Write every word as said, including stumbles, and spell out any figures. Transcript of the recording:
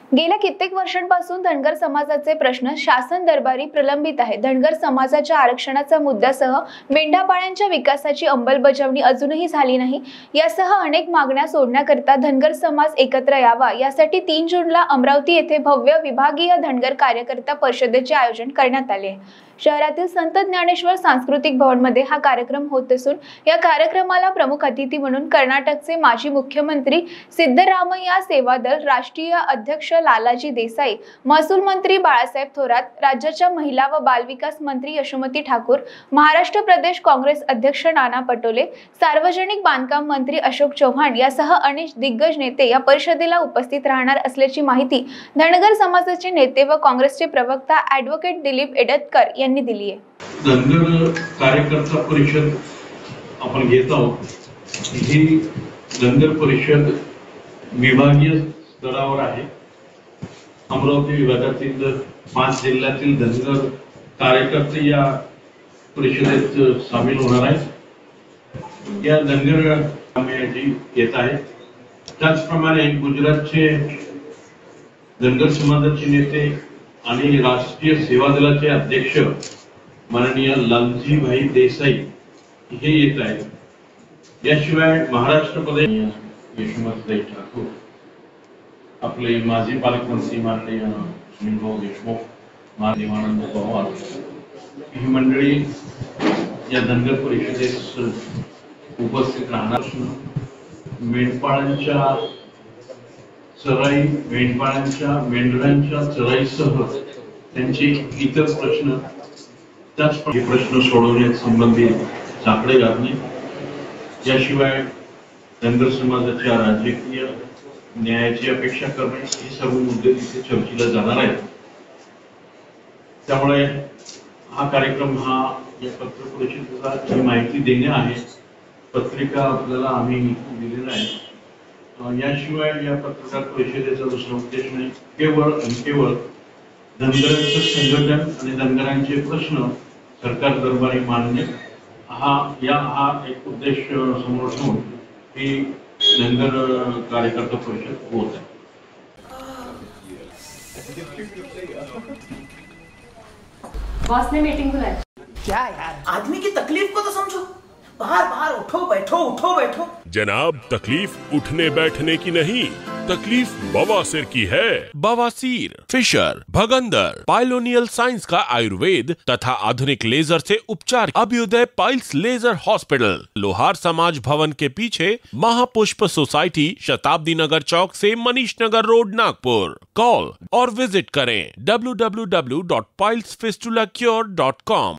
गेल्या कित्येक वर्षांपासून धनगर समाजाचे प्रश्न शासन दरबारी प्रलंबित आहेत। धनगर समाजाच्या आरक्षणाचा मुद्द्यासह मेंढापाळांच्या विकासाची अंमलबजावणी अजूनही झाली नाही। यासह अनेक मागण्या सोडण्याकरिता धनगर समाज एकत्र यावा यासाठी तीन जूनला अमरावती येथे भव्य विभागीय धनगर कार्यकर्ता परिषदेचे आयोजन करण्यात आले। शहरातील संत ज्ञानेश्वर सांस्कृतिक भवन मध्ये हा कार्यक्रम होत असून या कार्यक्रमाला प्रमुख अतिथी म्हणून कर्नाटकचे माजी मुख्यमंत्री सिद्धरामय्या सेवा दल राष्ट्रीय अध्यक्ष लालाजी देसाई, महसूल मंत्री बाळासाहेब थोरात, राज्याच्या महिला व बालविकास मंत्री यशोमती ठाकूर, महाराष्ट्र प्रदेश काँग्रेस अध्यक्ष नाना पटोले, सार्वजनिक बांधकाम मंत्री अशोक चव्हाण यासह अनेक दिग्गज नेते या परिषदेला उपस्थित राहणार असल्याची माहिती धनगर समाजाचे नेते व काँग्रेसचे प्रवक्ता ॲडव्होकेट दिलीप एडतकर यांनी दिली आहे। धनगर कार्यकर्ता परिषद आपण घेत आहोत। ही धनगर परिषद विभागीय स्तरावर आहे। अमरावती विभागातील पाच जिल्ह्यातील धनगर कार्यकर्ते या परिषदेत सामील होणार आहेत। या धनगर जी येत आहे त्याचप्रमाणे गुजरातचे धनगर समाजाचे नेते आणि राष्ट्रीय सेवा दलाचे अध्यक्ष माननीय लालजी भाई देसाई हे येत आहेत। याशिवाय महाराष्ट्र प्रदेश यशोमती ठाकूर, आपले माजी पालकमंत्री माननीय सुनीलभाऊ देशमुख, माननीय आनंद पवार ही मंडळी या धनगर परिषदेस उपस्थित राहणार। मेंढपाळांच्या चराई, मेंढपाळांच्या मेंढरांच्या चराईसह त्यांचे इतर प्रश्न, त्याच प्रश्न सोडवण्यासंबंधी साकडे घालणे, याशिवाय धनगर समाजाच्या राजकीय न्यायाची अपेक्षा करणे, हे सर्व मुद्दे तिथे चर्चेला जाणार आहेत। त्यामुळे हा कार्यक्रम हा या पत्रकार परिषदेचा जी माहिती देणे आहे, पत्रिका आपल्याला आम्ही दिलेला आहे। याशिवाय या पत्रकार परिषदेचा दुसरा उद्देश म्हणजे केवळ आणि केवळ धनगरांचं संघटन आणि धनगरांचे प्रश्न सरकार दरबारी मांडणे हा या हा एक उद्देश समोर ठेवून ही धनगर कार्यकर्ता परिषद होत आहे। बॉस ने मीटिंग बुलाई। क्या यार, आदमी की तकलीफ को तो समझो। बाहर बाहर उठो बैठो उठो बैठो। जनाब, तकलीफ उठने बैठने की नहीं, तकलीफ बवासीर की है। बवासीर, फिशर, भगंदर, पाइलोनियल साइंस का आयुर्वेद तथा आधुनिक लेजर से उपचार। Abhyudaya piles laser hospital, Lohar Samaj Bhavan के पीछे, महापुष्प सोसाइटी, शताब्दी नगर चौक से मनीष नगर रोड, नागपुर। कॉल और विजिट करें W W W dot piles fistula cure dot com.